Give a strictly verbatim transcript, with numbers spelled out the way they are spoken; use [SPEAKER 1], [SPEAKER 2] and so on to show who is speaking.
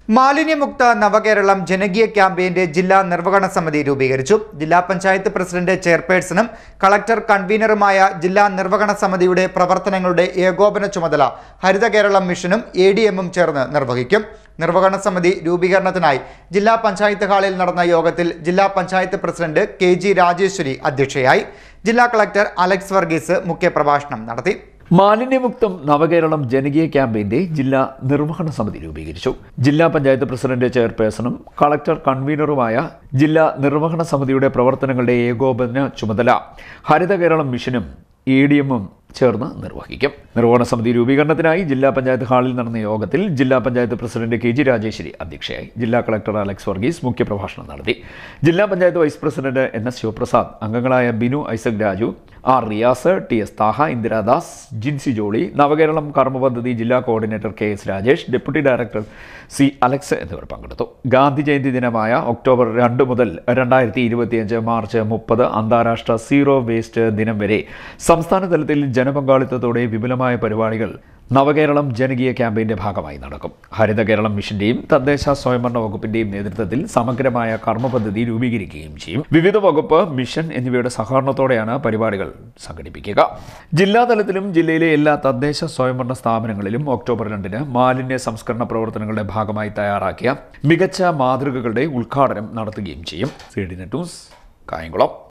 [SPEAKER 1] മാലിന്യമുക്ത നവകേരളം ജനകീയ ക്യാമ്പയിന്റെ ജില്ലാ നിർവഹണ സമിതി രൂപീകരിച്ചു. ജില്ലാ പഞ്ചായത്ത് പ്രസിഡന്റ് ചെയർപേഴ്സണും കളക്ടർ കൺവീനറുമായ ജില്ലാ നിർവഹണ സമിതിയുടെ പ്രവർത്തനങ്ങളുടെ ഏകോപന ചുമതല ഹരിത കേരളം മിഷനും എ ഡി എമ്മും ചേർന്ന് നിർവഹിക്കും. നിർവഹണ സമിതി രൂപീകരണത്തിനായി ജില്ലാ പഞ്ചായത്ത് ഹാളിൽ നടന്ന യോഗത്തിൽ ജില്ലാ panchayat president K G Rajeshwari അധ്യക്ഷയായി. ജില്ലാ കളക്ടർ അലക്സ് വർഗീസ് മുഖ്യപ്രഭാഷണം നടത്തി.
[SPEAKER 2] മാലിന്യമുക്തം നവകേരളം ജനകീയ ക്യാമ്പയിന്റെ ജില്ലാ നിർവഹണ സമിതി രൂപീകരിച്ചു. ജില്ലാ പഞ്ചായത്ത് പ്രസിഡന്റ് ചെയർപേഴ്സണും കളക്ടർ കൺവീനറുമായ ജില്ലാ നിർവഹണ സമിതിയുടെ പ്രവർത്തനങ്ങളുടെ ഏകോപന ചുമതല ഹരിത കേരളം മിഷനും എ ഡി എമ്മും ചേർന്ന് നിർവഹിക്കും. നിർവഹണ സമിതി രൂപീകരണത്തിനായി ജില്ലാ പഞ്ചായത്ത് ഹാളിൽ നടന്ന യോഗത്തിൽ ജില്ലാ panchayat president K G Rajeshwari അധ്യക്ഷയായി. ജില്ലാ കളക്ടർ അലക്സ് വർഗീസ് മുഖ്യപ്രഭാഷണം നടത്തി. ജില്ലാ panchayat vice president N S Sivaprasad, അംഗങ്ങളായ Binu Isaac Raju, R Riyas, T S Thaha, Indiradas, Jincy Jolly, Navakeralam കർമ്മ പദ്ധതി ജില്ലാ coordinator K S Rajesh, deputy director C Alex എന്നിവർ പങ്കെടുത്തു. ഗാന്ധി ജയന്തി ദിനമായ ഒക്ടോബർ രണ്ട് മുതൽ രണ്ടായിരത്തി ഇരുപത്തിയഞ്ച് മാർച്ച് മുപ്പത് അന്താരാഷ്ട്ര സീറോ വേസ്റ്റ് ദിനം വരെ സംസ്ഥാന തലത്തിൽ ജനപങ്കാളിത്തത്തോടെ വിപുലമായ പരിപാടികൾ നവകേരളം ജനകീയ ക്യാമ്പയിന്റെ ഭാഗമായി നടക്കും. ഹരിത കേരളം മിഷന്റെയും തദ്ദേശ സ്വയംഭരണ വകുപ്പിന്റെയും നേതൃത്വത്തിൽ സമഗ്രമായ കർമ്മ പദ്ധതി രൂപീകരിക്കുകയും ചെയ്യും. വിവിധ വകുപ്പ്, മിഷൻ എന്നിവയുടെ സഹകരണത്തോടെയാണ് പരിപാടികൾ സംഘടിപ്പിക്കുക. ജില്ലാതലത്തിലും ജില്ലയിലെ എല്ലാ തദ്ദേശ സ്വയംഭരണ സ്ഥാപനങ്ങളിലും ഒക്ടോബർ രണ്ടിന് മാലിന്യ സംസ്കരണ പ്രവർത്തനങ്ങളുടെ ഭാഗമായി തയ്യാറാക്കിയ മികച്ച മാതൃകകളുടെ ഉദ്ഘാടനം നടത്തുകയും ചെയ്യും. C D net news, Kayamkulam.